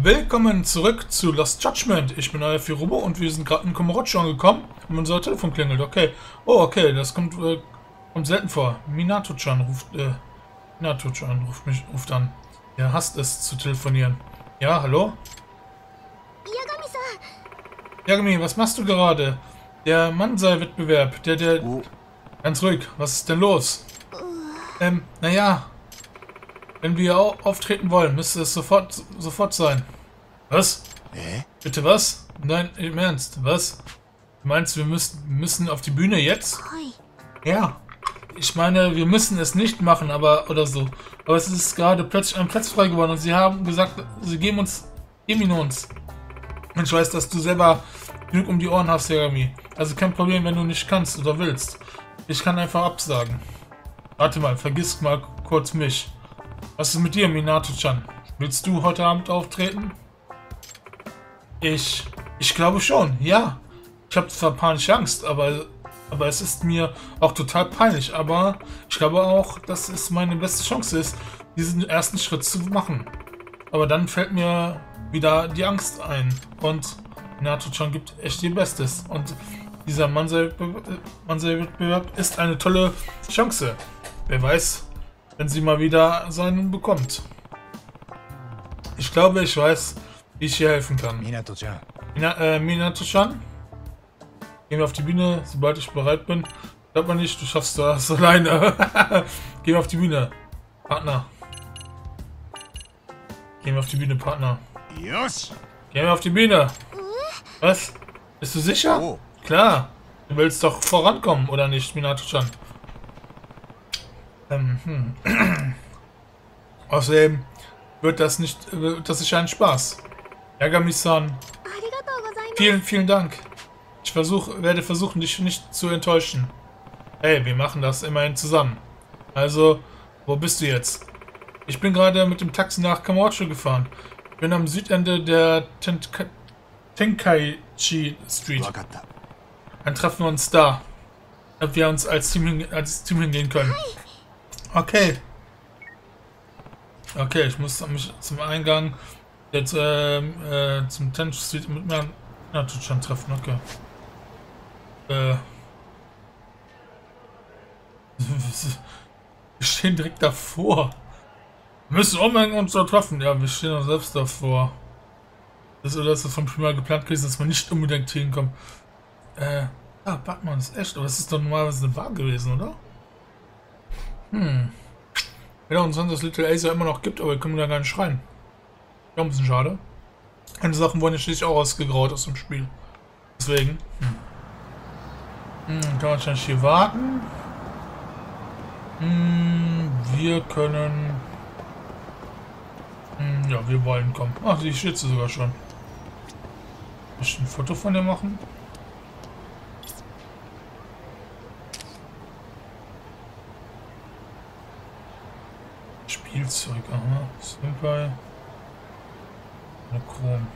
Willkommen zurück zu Lost Judgment. Ich bin euer Firubo und wir sind gerade in Kamurocho angekommen und unser Telefon klingelt. Okay. Oh, okay, das kommt selten vor. Minato-chan ruft an. Er hasst es zu telefonieren. Ja, hallo? Yagami, was machst du gerade? Der Mansei-Wettbewerb, Oh. Ganz ruhig, was ist denn los? Naja. Wenn wir auftreten wollen, müsste es sofort sein. Was? Bitte was? Nein, im Ernst, was? Du meinst, wir müssen auf die Bühne jetzt? Ja. Ich meine, wir müssen es nicht machen, oder so. Aber es ist gerade plötzlich ein Platz frei geworden und sie haben gesagt, sie geben ihn uns. Und ich weiß, dass du selber genug um die Ohren hast, Yagami. Also kein Problem, wenn du nicht kannst oder willst. Ich kann einfach absagen. Warte mal, vergiss mal kurz mich. Was ist mit dir, Minato-chan? Willst du heute Abend auftreten? Ich glaube schon, ja. Ich habe zwar panische Angst, aber es ist mir auch total peinlich. Aber ich glaube auch, dass es meine beste Chance ist, diesen ersten Schritt zu machen. Aber dann fällt mir wieder die Angst ein. Und Minato-chan gibt echt ihr Bestes. Und dieser Mansei-Wettbewerb ist eine tolle Chance. Wer weiß, wenn sie mal wieder seinen bekommt. Ich glaube, ich weiß, wie ich ihr helfen kann. Minato-chan. Minato-chan? Gehen wir auf die Bühne, sobald ich bereit bin. Glaubt man nicht, du schaffst das alleine. Gehen wir auf die Bühne. Partner. Gehen wir auf die Bühne, Partner. Yes. Gehen wir auf die Bühne. Was? Bist du sicher? Oh. Klar. Du willst doch vorankommen, oder nicht, Minato-chan? Außerdem wird das sicher ein Spaß. Yagami-san, vielen Dank. Ich werde versuchen, dich nicht zu enttäuschen. Hey, wir machen das immerhin zusammen. Also, wo bist du jetzt? Ich bin gerade mit dem Taxi nach Kamurocho gefahren. Ich bin am Südende der Tenkaichi Street. Dann treffen wir uns da. Ob wir uns als Team hingehen können. Okay. Okay, ich muss mich zum Eingang jetzt zum Tenchu Street mit Minato-chan treffen. Okay. Wir stehen direkt davor. Wir müssen unbedingt uns da treffen. Ja, wir stehen auch selbst davor. Das ist von früher geplant gewesen, dass man nicht unbedingt hinkommt. Batman ist echt, aber das ist doch normalerweise eine Bar gewesen, oder? Ja, und sonst das Little Ace ja immer noch gibt, aber wir können da gar nicht rein. Ja, ein bisschen schade. Eine Sachen wurden ja schließlich auch ausgegraut aus dem Spiel. Deswegen. Kann man wahrscheinlich hier warten. Wir können. Ja, wir wollen kommen. Ach, die steht sogar schon. Muss ich ein Foto von der machen? Spielzeug, aha. Senpai. Chrom.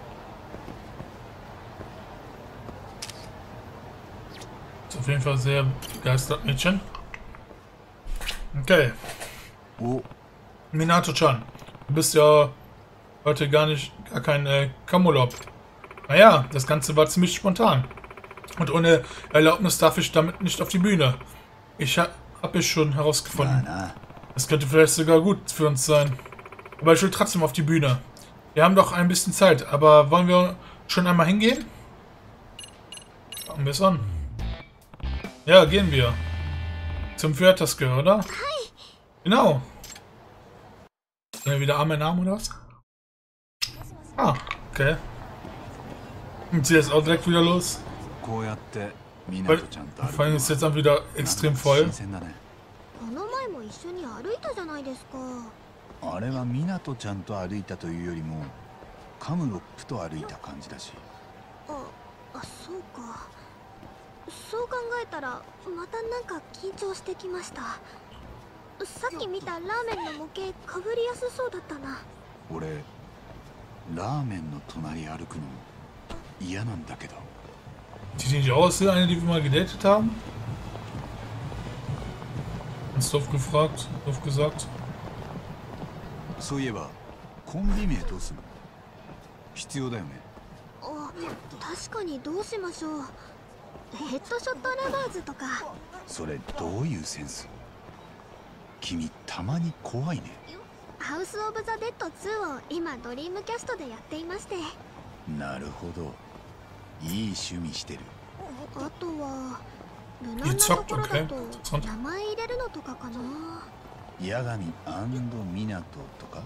Ist auf jeden Fall sehr begeistert, Mädchen. Okay. Oh. Minato-chan, du bist ja heute gar kein Kamulop. Naja, das Ganze war ziemlich spontan. Und ohne Erlaubnis darf ich damit nicht auf die Bühne. Hab ich schon herausgefunden. Das könnte vielleicht sogar gut für uns sein. Aber ich will trotzdem auf die Bühne. Wir haben doch ein bisschen Zeit, aber wollen wir schon einmal hingehen? Fangen wir es an. Ja, gehen wir. Zum Theaterskill, oder? Genau. Sind wir wieder arme Namen oder was? Ah, okay. Und sie ist auch direkt wieder los. Vor allem ist jetzt auch wieder extrem voll. この前も一緒に歩いたじゃないですか。 あれはミナトちゃんと歩いたというよりもカムロップと歩いた感じだし。 そうか。そう考えたらまたなんか緊張してきました。さっき見たラーメンの模型かぶりやすそうだったな。 俺ラーメンの隣歩くの嫌なんだけど。 Sieht nicht aus wie eine, die wir mal gedatet haben? Ganz doof gefragt, doof gesagt. そういえばコンビ名どうするの？ 必要だよね。 あ、確かにどうしましょう。ヘッドショットラバーズとか。 それどういうセンス？君たまに怖いね。 ハウス・オブ・ザ・デッド2を今ドリームキャストでやっていまして。 なるほど、いい趣味してる。 あとは無難なところだと名前入れるのとかかな。 八神湊とか。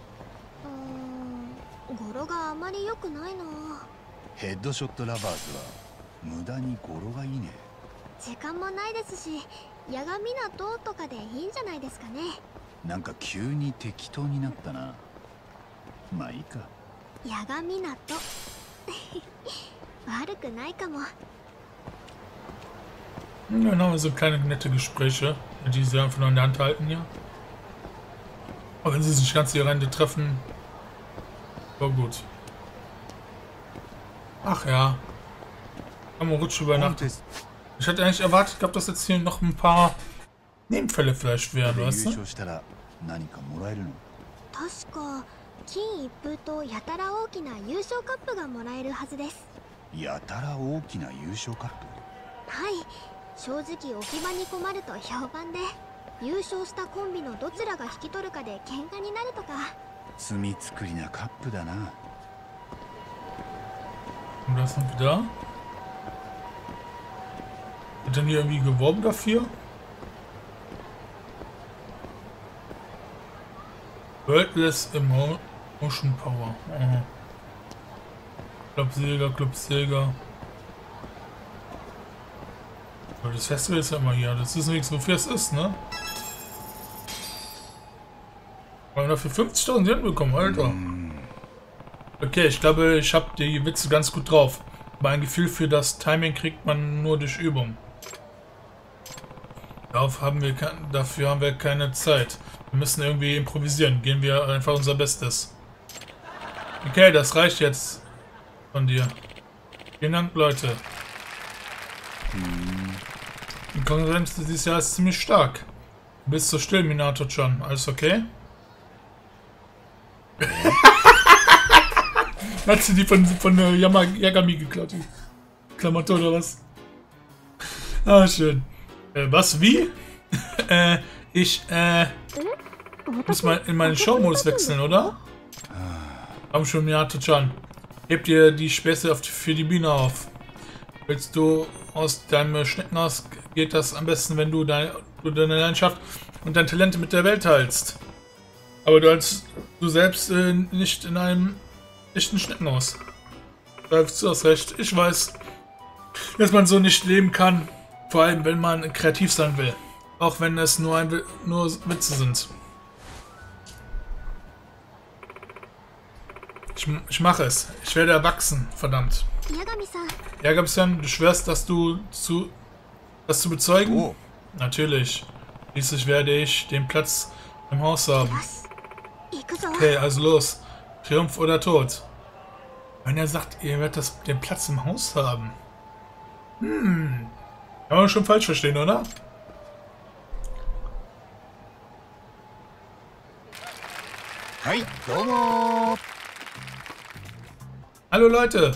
語呂があまり良くないな。 ヘッドショットラバーズは無駄に語呂がいいね。 時間もないですし、八神湊とかでいいんじゃないですかね。 なんか急に適当になったな。まあいいか。 八神湊悪くないかも。 Ja, dann haben wir so kleine nette Gespräche, die sie einfach nur in der Hand halten, ja. Aber wenn sie sich ganz hier Rente treffen, war gut. Ach ja. Am Rutsch übernachtet. Ich hätte eigentlich erwartet gehabt, dass jetzt hier noch ein paar Nebenfälle vielleicht wären, weißt du? 確か金一封とやたら大きな優勝カップがもらえるはずです。 やたら大きな優勝カップ。 はい、正直置き場に困ると評判で、優勝したコンビのどちらが引き取るかで喧嘩になるとか。 罪作りなカップだな。 Und das sind wir da. Wird denn hier irgendwie geworben dafür? Worldless Emotion Power. Aha. Club Silger. Aber das Festival ist ja immer hier. Das ist nichts, wofür es ist, ne? Aber dafür 50.000 Yen bekommen, Alter. Okay, ich glaube, ich habe die Witze ganz gut drauf. Aber ein Gefühl für das Timing kriegt man nur durch Übung. Dafür haben wir keine Zeit. Wir müssen irgendwie improvisieren. Gehen wir einfach unser Bestes. Okay, das reicht jetzt von dir. Vielen Dank, Leute. Die Konkurrenz dieses Jahr ist ziemlich stark. Du bist so still, Minato-chan. Alles okay? Hat sie die von Yagami geklaut, die Klamotte oder was? Ah, schön. Was, wie? Ich muss mal in meinen Showmodus wechseln, oder? Komm schon, Minato-chan. Heb dir die Späße für die Bühne auf. Willst du aus deinem Schneckenhaus, geht das am besten, wenn du deine Leidenschaft und dein Talent mit der Welt teilst. Aber du selbst nicht in einem echten Schneckenhaus. Du hast recht. Ich weiß, dass man so nicht leben kann. Vor allem, wenn man kreativ sein will. Auch wenn es nur Witze sind. Ich mache es. Ich werde erwachsen. Verdammt. Yagami-san, du schwörst, das zu bezeugen? Oh. Natürlich. Schließlich werde ich den Platz im Haus haben. Okay, also los. Triumph oder Tod. Wenn er sagt, ihr werdet den Platz im Haus haben. Kann man schon falsch verstehen, oder? Hi, domo. Hallo Leute.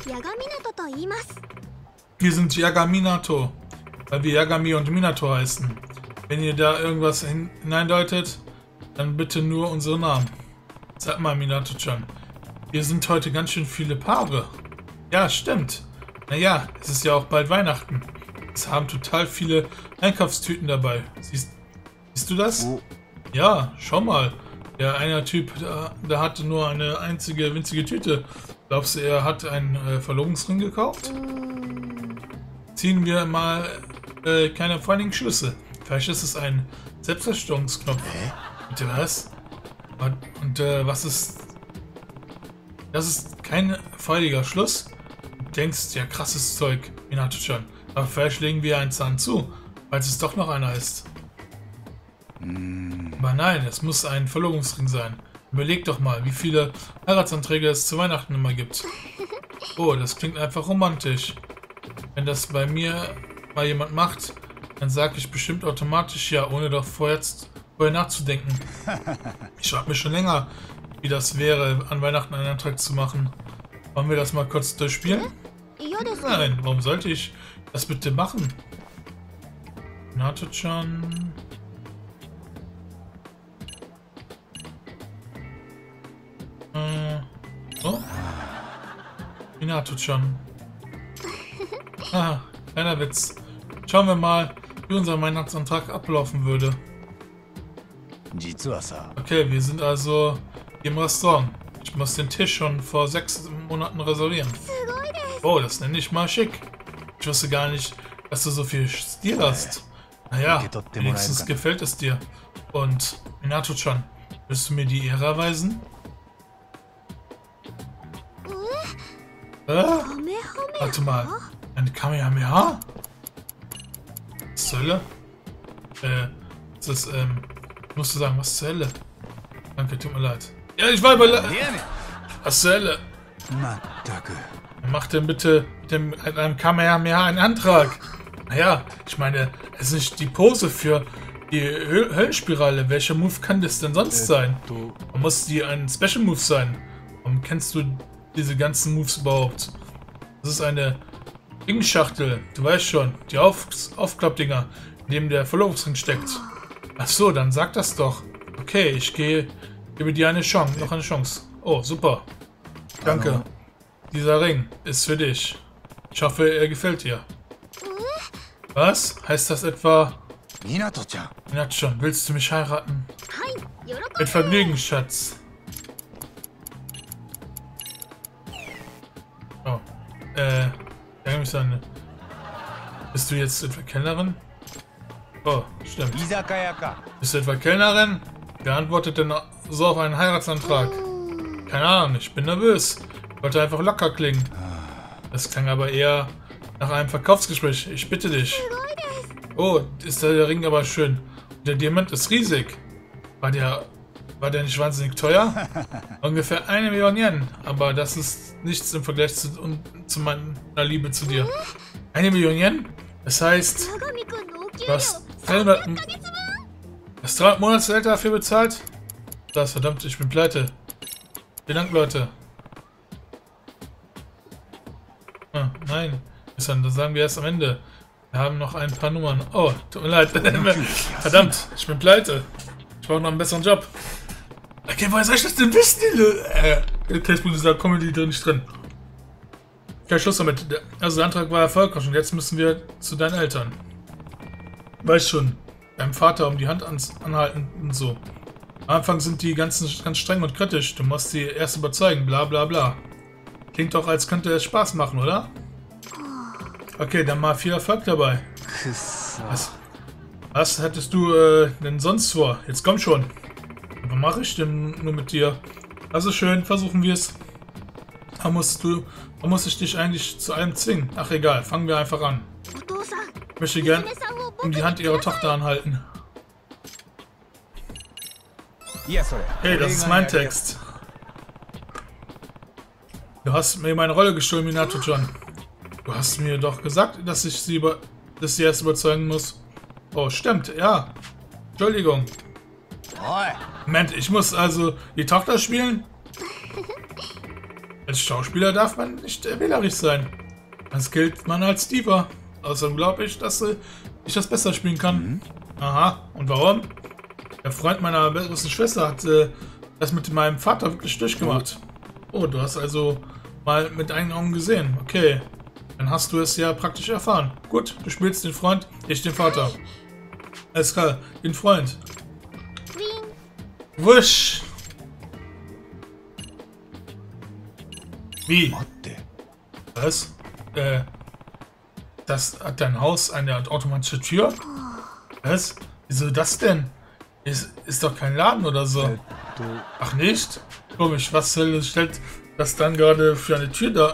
Wir sind Yagaminato, weil wir Yagami und Minato heißen. Wenn ihr da irgendwas hineindeutet, dann bitte nur unsere Namen. Sag mal, Minato-chan. Hier sind heute ganz schön viele Paare. Ja, stimmt. Naja, es ist ja auch bald Weihnachten. Es haben total viele Einkaufstüten dabei. Siehst du das? Oh. Ja, schau mal. Der eine Typ, der hatte nur eine einzige winzige Tüte. Glaubst du, er hat einen Verlobungsring gekauft? Ziehen wir mal keine feinigen Schlüsse. Vielleicht ist es ein Selbstzerstörungsknopf. Bitte was? Und was ist... Das ist kein feuriger Schluss? Du denkst, ja, krasses Zeug, Minato-chan. Aber vielleicht legen wir einen Zahn zu, falls es doch noch einer ist. Aber nein, es muss ein Verlobungsring sein. Überleg doch mal, wie viele Heiratsanträge es zu Weihnachten immer gibt. Oh, das klingt einfach romantisch. Wenn das bei mir mal jemand macht, dann sage ich bestimmt automatisch ja, ohne doch vorher nachzudenken. Ich frage mich schon länger, wie das wäre, an Weihnachten einen Antrag zu machen. Wollen wir das mal kurz durchspielen? Nein, warum sollte ich das bitte machen? Minato-chan. Oh. Minato-chan. Ah, kleiner Witz. Schauen wir mal, wie unser Weihnachtsantrag ablaufen würde. Okay, wir sind also im Restaurant. Ich muss den Tisch schon vor 6 Monaten reservieren. Oh, das nenne ich mal schick. Ich wusste gar nicht, dass du so viel Stil hast. Naja, wenigstens gefällt es dir. Und Minato-chan, willst du mir die Ehre erweisen? Warte mal, eine Kamehameha? Was zur Hölle? Das ist, musst du sagen, was zur Hölle? Danke, tut mir leid. Ja, ich war über... Was zur Hölle? Mach denn bitte mit einem Kamehameha einen Antrag. Naja, ich meine, es ist nicht die Pose für die Höllenspirale. Welcher Move kann das denn sonst sein? Man muss die ein Special Move sein. Warum kennst du diese ganzen Moves überhaupt? Das ist eine Ringschachtel. Du weißt schon, die Aufklappdinger, in dem der Verlobungsring steckt. Ach so, dann sag das doch. Okay, ich gebe dir eine Chance, noch eine Chance. Oh, super. Danke. Dieser Ring ist für dich. Ich hoffe, er gefällt dir. Was? Heißt das etwa... Minato-chan, willst du mich heiraten? Mit Vergnügen, Schatz. Oh. Bist du jetzt etwa Kellnerin? Oh, stimmt. Bist du etwa Kellnerin? Wer antwortet denn so auf einen Heiratsantrag? Keine Ahnung, ich bin nervös. Ich wollte einfach locker klingen. Das klang aber eher nach einem Verkaufsgespräch. Ich bitte dich. Oh, ist der Ring aber schön. Der Diamant ist riesig. War der nicht wahnsinnig teuer? Ungefähr 1 Million Yen. Aber das ist nichts im Vergleich zu meiner Liebe zu dir. 1 Million Yen? Das heißt, du hast 300 Monatsgehälter dafür bezahlt? Das, verdammt, ich bin pleite. Vielen Dank, Leute. Ah, nein. Das sagen wir erst am Ende. Wir haben noch ein paar Nummern. Oh, tut mir leid. Verdammt, ich bin pleite. Ich brauche noch einen besseren Job. Okay, woher soll ich das denn wissen? Cashpool ist da Comedy drin nicht drin. Kein Schluss damit. Also der Antrag war erfolgreich und jetzt müssen wir zu deinen Eltern. Weißt schon, deinem Vater um die Hand anhalten und so. Am Anfang sind die ganz streng und kritisch. Du musst sie erst überzeugen, bla bla bla. Klingt doch, als könnte es Spaß machen, oder? Okay, dann mal viel Erfolg dabei. Was hättest du denn sonst vor? Jetzt komm schon. Was mache ich denn nur mit dir? Also schön, versuchen wir es. Da muss ich dich eigentlich zu allem zwingen? Ach egal, fangen wir einfach an. Ich möchte gern um die Hand ihrer Tochter anhalten. Hey, das ist mein Text. Du hast mir meine Rolle gestohlen, Minato-chan. Du hast mir doch gesagt, dass ich sie erst überzeugen muss. Oh, stimmt, ja. Entschuldigung. Moment, ich muss also die Tochter spielen? Als Schauspieler darf man nicht wählerisch sein. Das gilt man als Diva. Außerdem glaube ich, dass ich das besser spielen kann. Aha, und warum? Der Freund meiner besten Schwester hat das mit meinem Vater wirklich durchgemacht. Oh, du hast also mal mit eigenen Augen gesehen. Okay, dann hast du es ja praktisch erfahren. Gut, du spielst den Freund, ich den Vater. Alles klar, den Freund. Wusch! Wie? Was? Das hat dein Haus eine automatische Tür? Was? Wieso das denn? Ist doch kein Laden oder so. Ach nicht? Komisch, was stellt das dann gerade für eine Tür da?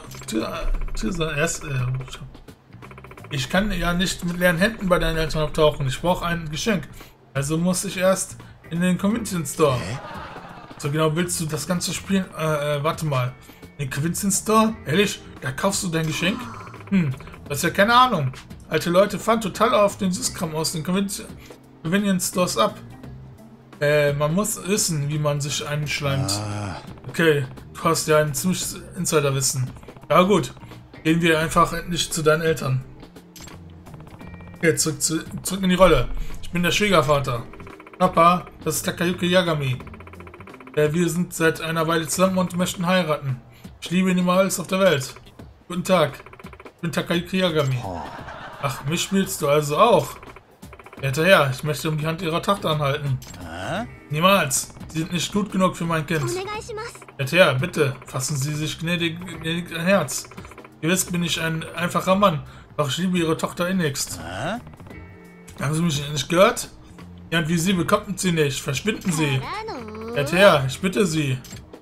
Ich kann ja nicht mit leeren Händen bei deinen Eltern auftauchen. Ich brauche ein Geschenk. Also muss ich erst in den Convenience Store. So genau willst du das Ganze spielen? Warte mal. Den Convenience Store? Ehrlich? Da kaufst du dein Geschenk? Das ist ja keine Ahnung. Alte Leute fahren total auf den Süßkram aus den Convenience Stores ab. Man muss wissen, wie man sich einschleimt. Okay, du Du hast ja ein ziemliches Insiderwissen. Ja gut, gehen wir einfach endlich zu deinen Eltern. Okay, zurück in die Rolle. Ich bin der Schwiegervater. Papa, das ist Takayuki Yagami. Wir sind seit einer Weile zusammen und möchten heiraten. Ich liebe ihn über alles auf der Welt. Guten Tag, ich bin Takayuki Yagami. Ach, mich spielst du also auch? Hinterher, ich möchte um die Hand ihrer Tochter anhalten. Niemals, sie sind nicht gut genug für mein Kind. Hinterher, bitte, fassen Sie sich gnädig ein Herz. Gewiss bin ich ein einfacher Mann, doch ich liebe Ihre Tochter innigst. Haben Sie mich nicht gehört? Jemand wie Sie bekommt sie nicht. Verschwinden Sie. Hinterher, ich bitte Sie.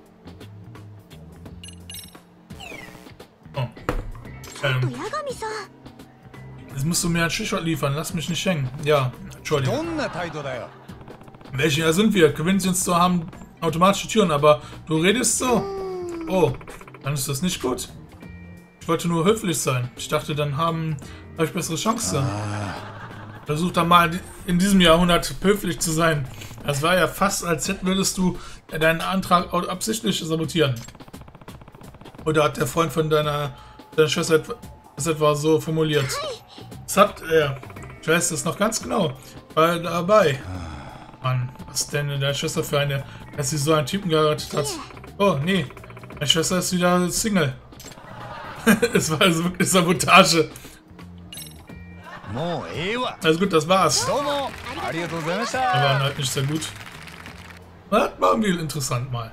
Oh. Jetzt musst du mir ein Stichwort liefern. Lass mich nicht hängen. Ja, Entschuldigung. Welche Jahr sind wir? Gewinnen Sie uns zu haben automatische Türen, aber du redest so? Oh, dann ist das nicht gut. Ich wollte nur höflich sein. Ich dachte, dann habe ich bessere Chancen. Versuch dann mal in diesem Jahrhundert höflich zu sein. Das war ja fast, als würdest du deinen Antrag absichtlich sabotieren. Oder hat der Freund von deiner Schwester das etwa so formuliert? Das hat er. Ich weiß das noch ganz genau. War dabei. Mann, was denn in der Schwester für eine, dass sie so einen Typen geheiratet hat? Oh, nee. Meine Schwester ist wieder Single. Es war also wirklich Sabotage. Also gut, das war's. Aber halt nicht sehr gut. Das war irgendwie interessant mal.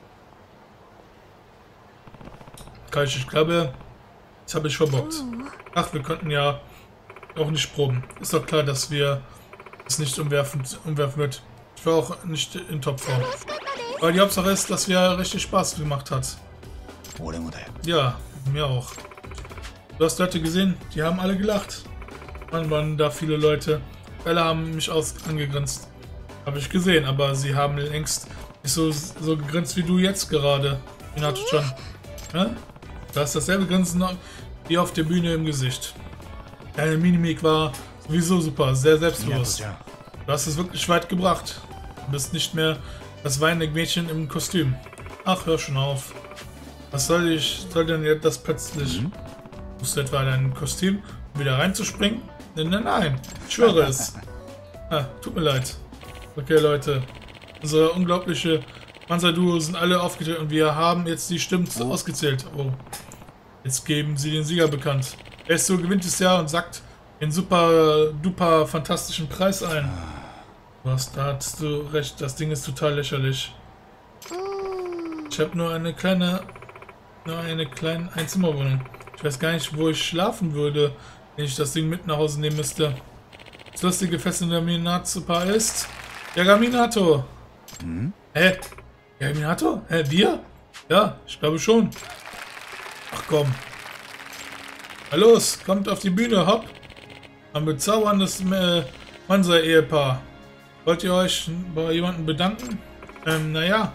Ich glaube, das habe ich verbockt. Ach, wir könnten ja auch nicht proben. Ist doch klar, dass wir es nicht umwerfen wird. Ich war auch nicht in Topform. Aber die Hauptsache ist, dass wir richtig Spaß gemacht hat. Ja, mir auch. Du hast Leute gesehen, die haben alle gelacht. Dann waren da viele Leute. Alle haben mich angegrinst. Habe ich gesehen, aber sie haben längst nicht so gegrinst wie du jetzt gerade. Minato-chan. Ja? Du hast dasselbe Grinsen wie auf der Bühne im Gesicht. Deine Mimik war sowieso super, sehr selbstbewusst. Du hast es wirklich weit gebracht. Du bist nicht mehr das weinende Mädchen im Kostüm. Ach, hör schon auf. Was soll denn jetzt das plötzlich? Musst du etwa in dein Kostüm, um wieder reinzuspringen? Nein, ich schwöre es. Tut mir leid. Okay, Leute. Unsere unglaubliche Panzer-Duo sind alle aufgetreten und wir haben jetzt die Stimmen ausgezählt. Oh. Jetzt geben sie den Sieger bekannt. Wer ist so gewinnt das Jahr und sagt den super duper fantastischen Preis ein. Da hast du recht, das Ding ist total lächerlich. Ich habe nur eine kleine Einzimmerwohnung. Ich weiß gar nicht, wo ich schlafen würde, wenn ich das Ding mit nach Hause nehmen müsste. Das lustige Fest in der Minato-Paar ist Yagaminato. Hä? Yagaminato? Hä, wir? Ja, ich glaube schon. Ach komm. Na los, kommt auf die Bühne, hopp. Ein bezauberndes Mansa-Ehepaar. Wollt ihr euch bei jemandem bedanken? Naja.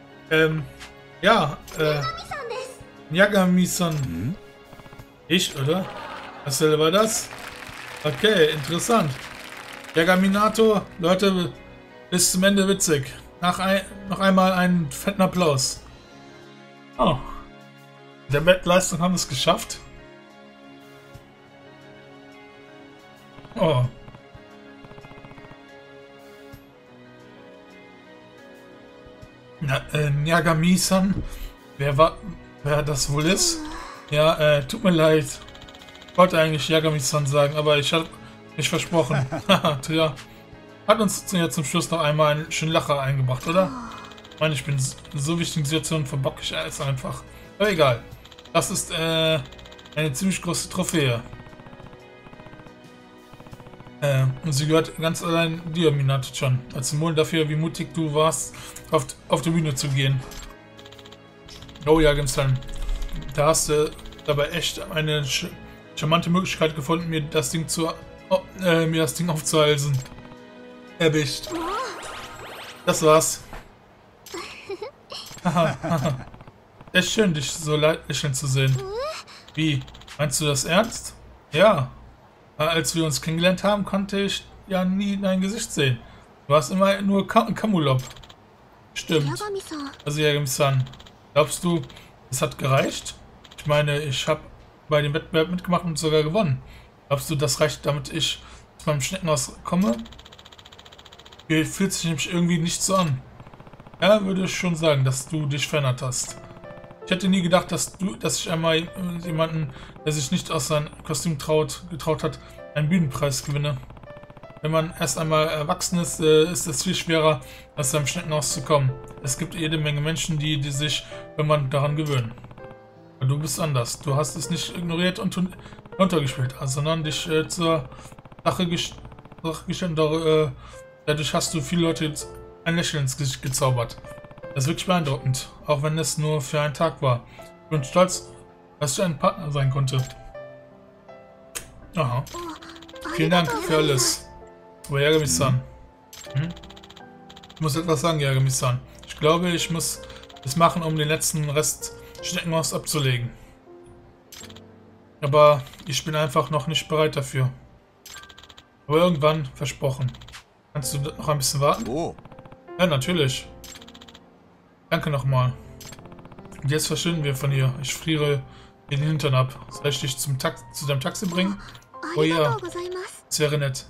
Yagami-san. Ich, oder? Was war das? Okay, interessant. Yagaminato, Leute, bis zum Ende witzig. Noch einmal einen fetten Applaus. Oh. Mit der Wettleistung haben wir es geschafft. Oh. Yagami-san. Wer das wohl ist? Ja, tut mir leid. Ich wollte eigentlich Yagami-san sagen, aber ich habe mich versprochen. Ja. Hat uns ja zum Schluss noch einmal einen schönen Lacher eingebracht, oder? Ich meine, ich bin in so wichtigen Situationen verbocke ich alles einfach. Aber egal. Das ist eine ziemlich große Trophäe. Und sie gehört ganz allein dir, Minato-chan. Als Symbol dafür, wie mutig du warst, auf die Bühne zu gehen. Oh ja, Gimsan. Da hast du dabei echt eine charmante Möglichkeit gefunden, mir das Ding aufzuhalsen. Erwischt. Das war's. Echt schön, dich so lächeln zu sehen. Wie? Meinst du das ernst? Ja. Als wir uns kennengelernt haben, konnte ich ja nie dein Gesicht sehen. Du warst immer nur Kamulop. Stimmt. Also Yagami-san. Glaubst du, es hat gereicht? Ich meine, ich habe bei dem Wettbewerb mitgemacht und sogar gewonnen. Glaubst du, das reicht, damit ich zu meinem Schneckenhaus komme? Hier fühlt sich nämlich irgendwie nicht so an. Ja, würde ich schon sagen, dass du dich verändert hast. Ich hätte nie gedacht, dass ich einmal jemanden, der sich nicht aus seinem Kostüm getraut hat, einen Bühnenpreis gewinne. Wenn man erst einmal erwachsen ist, ist es viel schwerer, aus seinem Schneckenhaus zu kommen. Es gibt jede Menge Menschen, die sich, wenn man daran gewöhnen. Aber du bist anders. Du hast es nicht ignoriert und runtergespielt, sondern dich zur Sache gestellt. Dadurch hast du viele Leute ein Lächeln ins Gesicht gezaubert. Das ist wirklich beeindruckend, auch wenn es nur für einen Tag war. Ich bin stolz, dass du ein Partner sein konnte. Aha. Vielen Dank für alles. Aber Yagami-san. Ich muss etwas sagen, Yagami-san. Ich glaube, ich muss es machen, um den letzten Rest Schneckenhaus abzulegen. Aber ich bin einfach noch nicht bereit dafür. Aber irgendwann, versprochen. Kannst du noch ein bisschen warten? Oh. Ja, natürlich. Danke nochmal. Und jetzt verschwinden wir von hier. Ich friere den Hintern ab. Soll ich dich zu deinem Taxi bringen? Oh ja. Das wäre nett.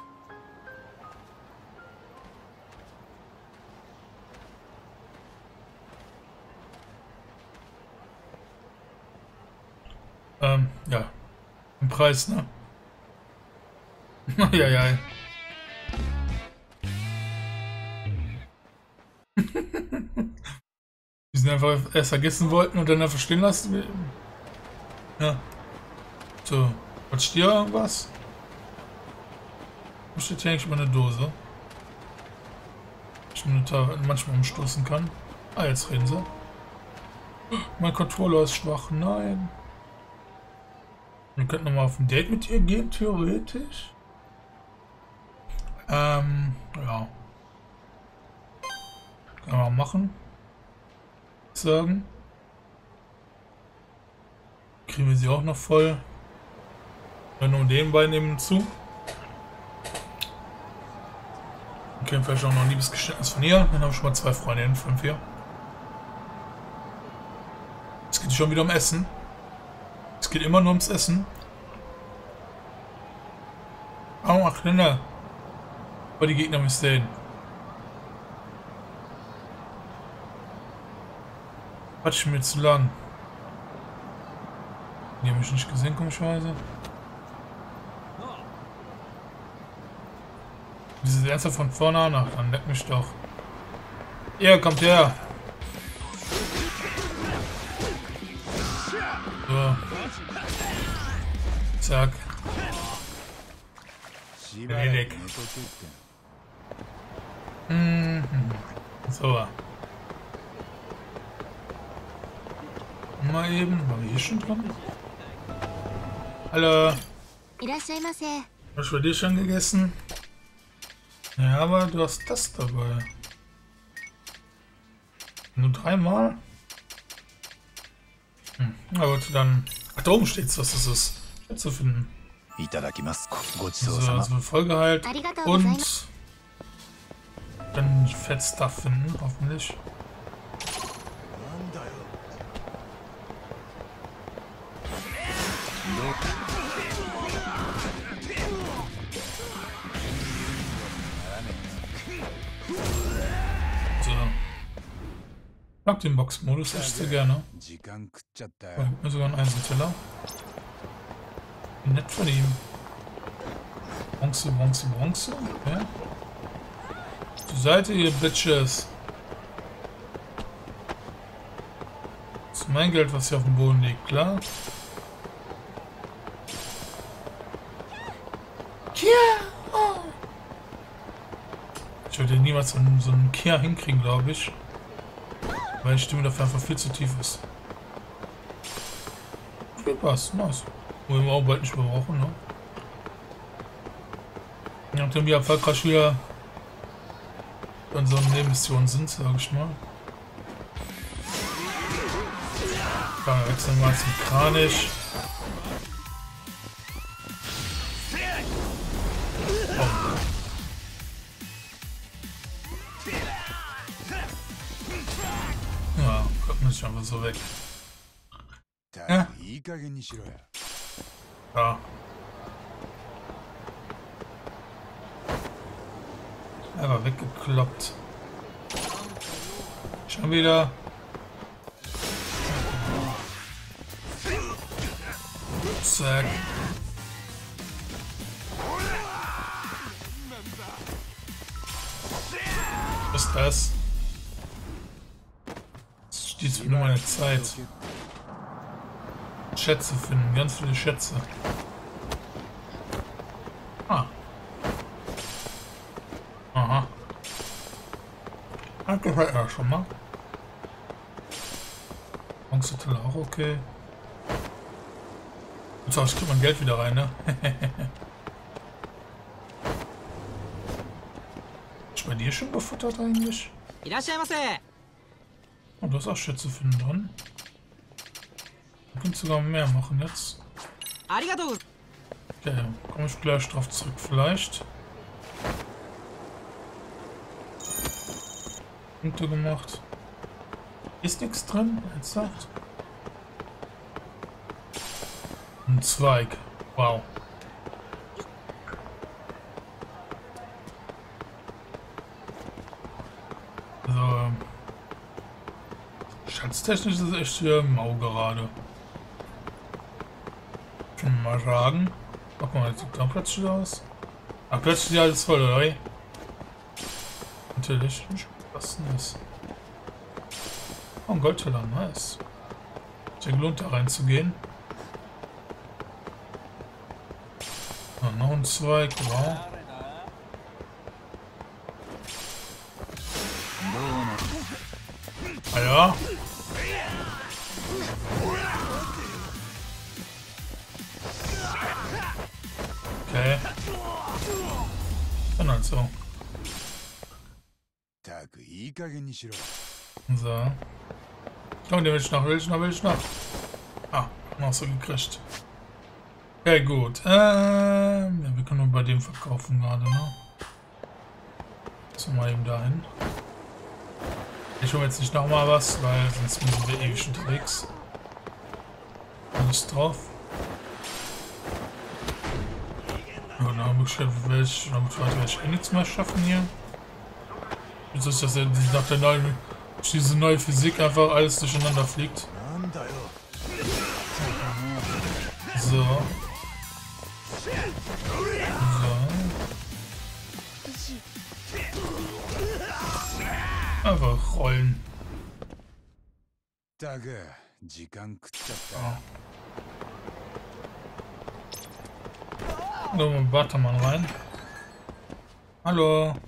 Ja. Im Preis, ne? Ja, ja. Die sind einfach erst vergessen wollten und dann einfach stehen lassen. Ja. So. Was steht hier irgendwas? Wo steht hier eigentlich mal eine Dose? Ich manchmal umstoßen kann. Ah, jetzt reden sie. Mein Controller ist schwach. Nein. Wir könnten nochmal auf ein Date mit ihr gehen, theoretisch. Ja. Kann man machen. Sagen. Kriegen wir sie auch noch voll. Ja, nur den beiden nehmen zu. Okay, vielleicht auch noch ein Liebesgeständnis von ihr. Dann haben wir schon mal 2 Freundinnen von 4. Es geht schon wieder um Essen. Es geht immer nur ums Essen. Oh, ach, Kinder. Aber die Gegner müssen sehen. Quatsch mir zu lang. Die haben mich nicht gesehen, komischerweise. Diese Erste von vorne an, ach, dann leck mich doch. Ihr kommt her. So. Zack. Erledigt. So. Mal eben. War wir hier schon dran? Hallo. Hast du dir schon gegessen? Ja, aber du hast das dabei. Nur 3-mal? Na gut, dann. Ach, da oben steht's, was das ist. Schön zu finden. So, also voll geheilt. Und dann Fettstuff finden, hoffentlich. So. Ich mag den Box-Modus echt sehr gerne. Ich hab mir sogar einen Einzelteller. Nett von ihm. Bronze, Bronze, Bronze. Okay. Zur Seite, ihr Bitches. Das ist mein Geld, was hier auf dem Boden liegt, klar. Ich würde niemals so einen Kehr hinkriegen, glaube ich. Weil die Stimme dafür einfach viel zu tief ist. Viel Spaß, nice. Wo wir auch bald nicht mehr brauchen, ne? Nachdem wir erfolgreich wieder in so einer Nebenmission sind, sage ich mal. Dann wechseln wir mal zum Kranich. nicht einfach so weg. Ja. Ja. Er war weggekloppt. Schon wieder. Zack. Was ist das? Das steht für nur meine Zeit. Schätze finden, ganz viele Schätze. Ah. Aha. Das gefällt mir schon mal. Bronzeteller auch okay. Jetzt kriegt man Geld wieder rein, ne? Ist bei dir schon befuttert eigentlich? Oh, du hast auch Schätze finden drin. Du kannst sogar mehr machen jetzt. Okay, komme ich gleich drauf zurück vielleicht. Punkte gemacht. Ist nichts drin, ernsthaft? Ein Zweig. Wow. Also, schatztechnisch ist es echt hier mau gerade. Können wir mal sagen. Guck mal, jetzt sieht dann plötzlich aus. Ah, plötzlich alles voll, oder? Natürlich. Was ist denn das? Oh, ein Goldteller, nice. Ist ja gelohnt, da reinzugehen. Ah, noch ein Zweig, wow. Ah ja. Okay. Dann halt so. So. Oh, den will ich noch, will ich noch. Ah, noch so gekriegt. Okay, gut. Ja, wir können nur bei dem verkaufen gerade, ne? So, mal eben dahin. Ich hole jetzt nicht nochmal was, weil sonst sind wir ewig unterwegs. Alles drauf. Ja, damit werde ich eh nichts mehr schaffen hier. Jetzt ist das ja nach der neuen, diese neue Physik einfach alles durcheinander fliegt. So. Einfach rollen. Ja. So, warte mal rein. Hallo.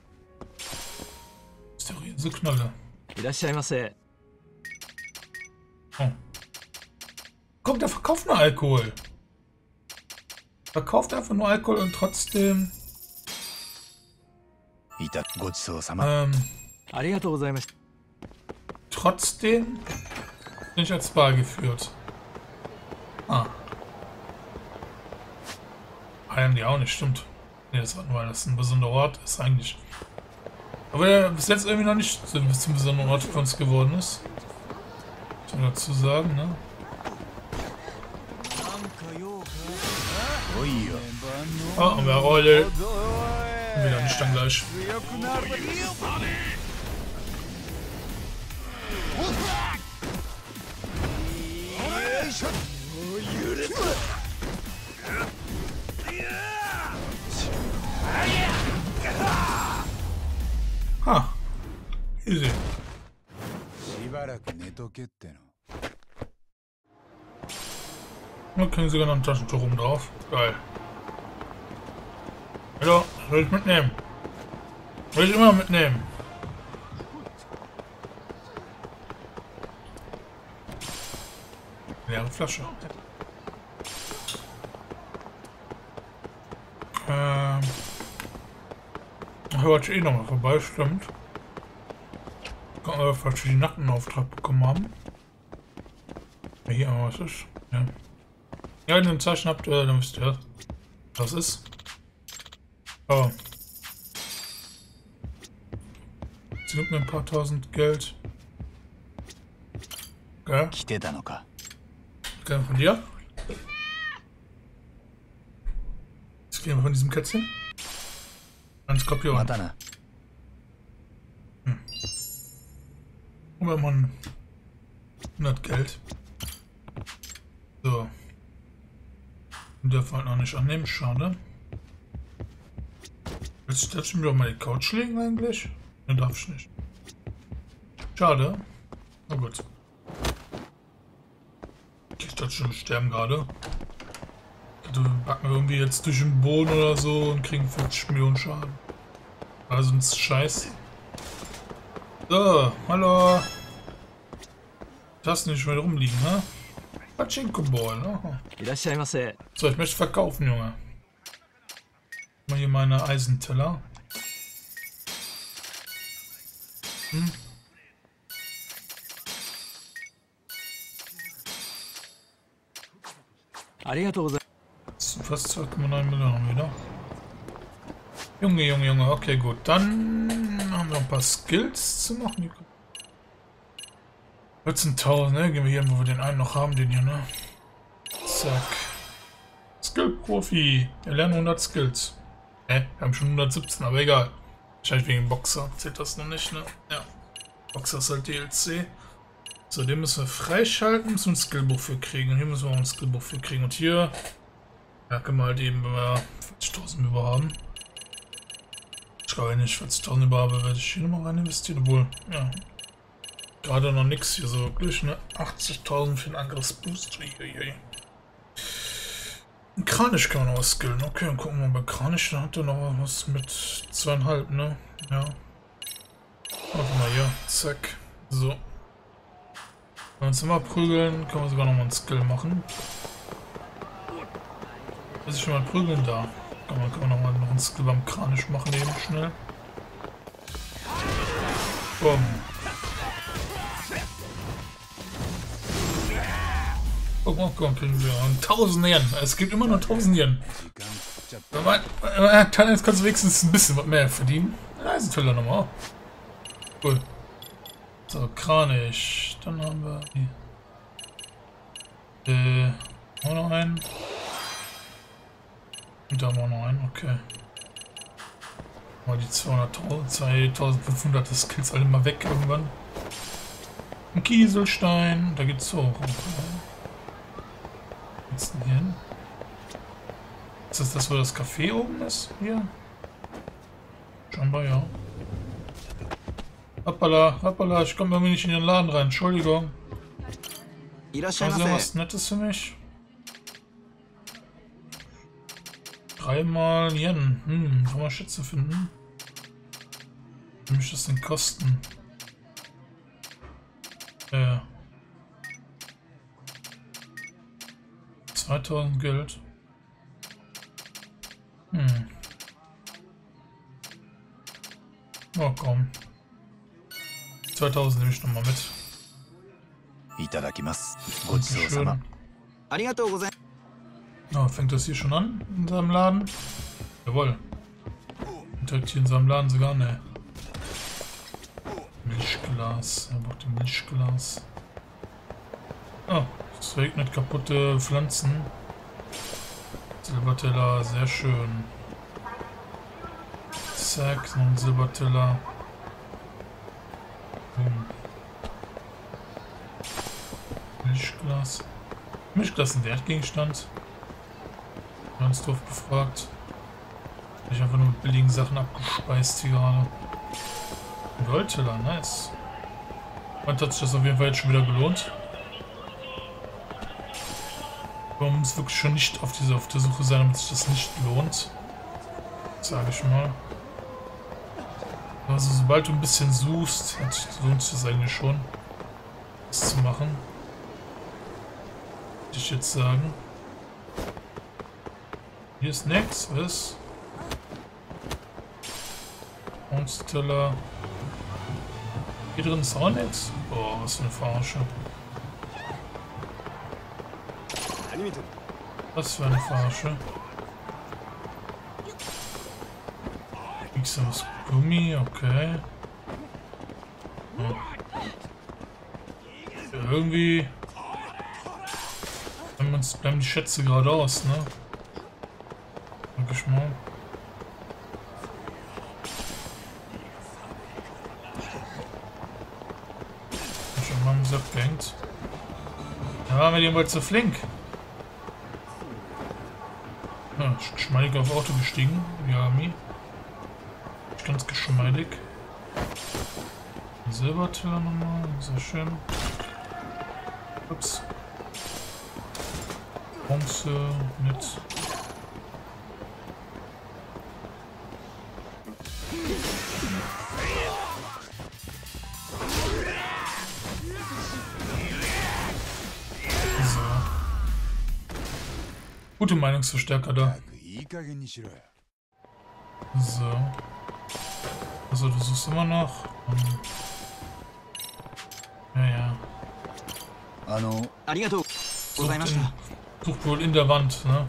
Ist der Riesenknolle. Oh. Guck, der verkauft nur Alkohol. Verkauft einfach nur Alkohol und trotzdem. Trotzdem nicht als Bar geführt. Ah. Haben die auch nicht, stimmt. Ne, das war nur, weil das ein besonderer Ort ist eigentlich. Aber der bis jetzt irgendwie noch nicht zum besonderen Ort für uns geworden ist. Muss man dazu sagen, ne? Oh, und wir rollen. Und wieder nicht dann gleich. Ha. Easy. Da kriegen sogar noch ein Taschentuch oben drauf. Geil. Hallo, will ich mitnehmen? Will ich immer mitnehmen. Leere Flasche. Hört eh nochmal vorbei, stimmt. Gucken wir, falls wir die Nackenauftrag bekommen haben. Ja, hier was ist. Ja. Ja, wenn ihr ein Zeichen habt, dann wisst ihr, was ist. Oh. Jetzt nimmt mir ein paar tausend Geld. Okay. 来てたのか。 Okay, von dir. Jetzt gehen wir von diesem Kätzchen. Ein Skorpion. またな。 Und wenn man 100 Geld. So. Den dürfen wir halt noch nicht annehmen, schade. Willst du schon wieder auf meine Couch legen eigentlich? Ne, darf ich nicht. Schade. Na gut. Ich dachte schon, wir sterben gerade. Also wir backen irgendwie jetzt durch den Boden oder so und kriegen 50 Millionen Schaden. Also ein Scheiß. So, hallo. Das nicht mehr rumliegen, ne? Pachinko-Ball, ne? いらっしゃいませ。 So, ich möchte verkaufen, Junge. Mal hier meine Eisenteller. Hm. Fast 2,9 Millionen wieder. Junge, Junge, Junge. Okay, gut. Dann haben wir ein paar Skills zu machen. 14.000, ne? Gehen wir hier, wo wir den einen noch haben, den hier, ne? Zack. Skill-Profi. Wir lernen 100 Skills. Wir haben schon 117, aber egal. Wahrscheinlich wegen Boxer. Zählt das noch nicht, ne? Ja. Boxer ist halt DLC. So, den müssen wir freischalten, müssen wir ein Skillbuch für kriegen. Und hier müssen wir auch ein Skillbuch für kriegen. Und hier, ja, können wir halt eben, wenn wir 40.000 über haben. Ich glaube, wenn ich 40.000 über habe, werde ich hier nochmal rein investieren. Obwohl, ja. Gerade noch nichts hier so wirklich, ne? 80.000 für den Angriffsboost. Ein Kranich kann man noch was skillen. Okay, dann gucken wir mal bei Kranich. Da hat er noch was mit 2,5, ne? Ja. Warte mal hier. Zack. So. Wenn wir uns immer prügeln, können wir sogar noch mal einen Skill machen. Ist ich schon mal prügeln da? Können wir noch mal einen Skill beim Kranich machen, eben schnell. Boom. Guck mal, kriegen wir 1000 Yen. Es gibt immer nur 1000 Yen. Wenn man kann, jetzt kannst du wenigstens ein bisschen mehr verdienen. Eisenteller nochmal. Cool. So, Kranich. Dann haben wir hier. Auch noch einen. Und da haben wir auch noch einen, okay. Mal die 200.000, 2500 Skills alle mal weg irgendwann. Ein Kieselstein, da geht's hoch. Jetzt denn hier hin? Ist das, wo das Café oben ist? Hier? Scheinbar ja. Hoppala, hoppala, ich komme irgendwie nicht in den Laden rein, Entschuldigung. Haben Sie was Nettes für mich? 3 mal Yen. Kann man Schätze finden? Wie mich das denn kosten? 2000 Geld. Oh komm. 2000 nehme ich nochmal mit. いただきます。ごちそうさま。 ありがとうございます。 Oh, fängt das hier schon an in seinem Laden? Jawohl. Direkt hier in seinem Laden sogar, ne. Milchglas. Er braucht ein Milchglas. Oh, es regnet kaputte Pflanzen. Silberteller, sehr schön. Zack, noch ein Silberteller. Milchglas. Milchglas ist ein Wertgegenstand. Ganz doof gefragt. Ich einfach nur mit billigen Sachen abgespeist hier gerade. Goldteller, nice. Und hat sich das auf jeden Fall jetzt schon wieder gelohnt. Man muss wirklich schon nicht auf der Suche sein, damit sich das nicht lohnt. Sage ich mal. Also sobald du ein bisschen suchst, lohnt sich das eigentlich schon, das zu machen. Würde ich jetzt sagen. Hier ist nichts, was? Monsteller. Hier drin ist auch nichts. Boah, was für eine Verarsche. Was für eine Verarsche. Kriegst du was? Gummi, okay. Ja. irgendwie bleiben die Schätze geradeaus, ne? Denke ich mal. Hab schon mal gesagt, gehängt. Da waren wir jedenfalls zu flink. Ja, geschmeidig aufs Auto gestiegen, wie Ami. Ganz geschmeidig. Silberteller nochmal, sehr schön. Ups. Bronze mit. So. Gute Meinungsverstärker da. いい加減にしろよ。 So. Also du suchst immer noch. Ja, ja. ありがとうございました。 Sucht wohl in der Wand, ne?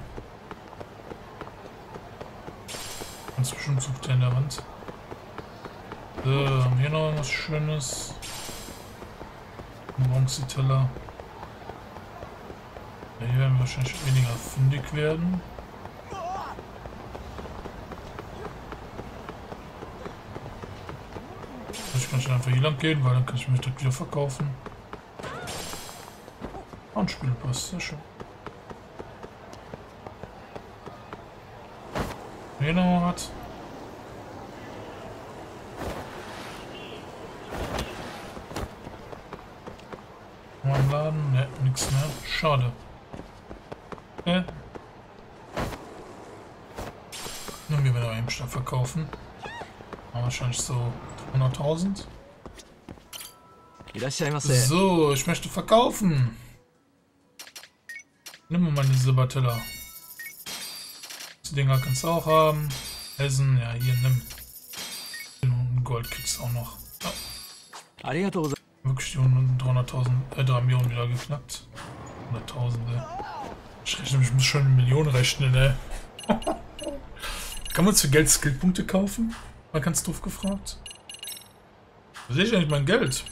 Ganz bestimmt sucht er in der Wand. So, haben wir hier noch was Schönes. Ein Bronzeteller. Ja, hier werden wir wahrscheinlich weniger fündig werden. Ich kann schon einfach hier lang gehen, weil dann kann ich mich das wieder verkaufen. Und Spielpass, sehr schön. Hier noch was. Mal im Laden? Ne, nix mehr. Schade. Okay. Nun gehen wir da eben schnell verkaufen. Aber wahrscheinlich so 100.000. いらっしゃいませ。 So, ich möchte verkaufen. Nimm mal meine Silberteller. Die Dinger kannst du auch haben. Essen, ja, hier nimm. Und Gold kriegst du auch noch. Ja. ありがとうござい Wirklich die 3 Millionen wieder geknackt. 100.000, ey. Ich rechne mich, muss schon in Millionen rechnen, ey. Kann man für Geld Skillpunkte kaufen? Mal ganz doof gefragt. Wo sehe ich eigentlich mein Geld?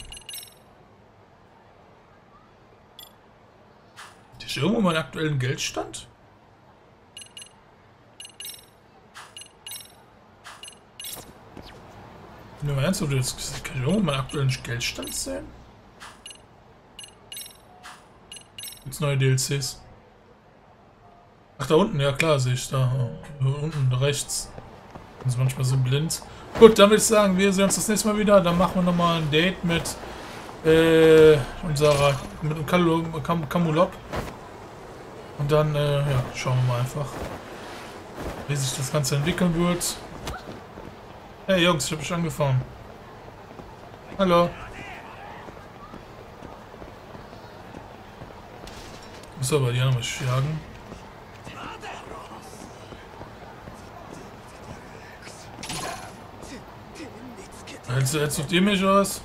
Ist irgendwo meinen aktuellen Geldstand? Nur mal ernsthaft, jetzt kann ich irgendwo meinen aktuellen Geldstand sehen? Gibt's neue DLCs? Ach, da unten, ja klar, sehe ich da. Unten rechts. Das ist manchmal so blind. Gut, dann würde ich sagen, wir sehen uns das nächste Mal wieder. Dann machen wir nochmal ein Date mit mit Kamulop. Und dann, ja, schauen wir mal einfach, wie sich das Ganze entwickeln wird. Hey Jungs, ich habe mich angefahren. Hallo. Muss aber die anderen mal jagen. Jetzt sucht ihr mich was?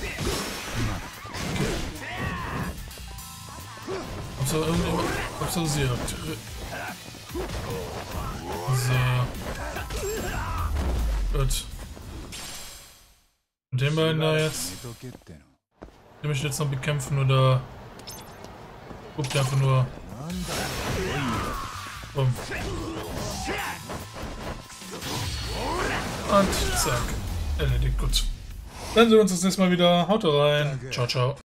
Hauptsache sie habt. So. Gut. Und den beiden da jetzt. Will mich jetzt noch bekämpfen oder guckt einfach nur. Bumm. Und zack. Erledigt, gut. Dann sehen wir uns das nächste Mal wieder. Haut rein. Ciao, ciao.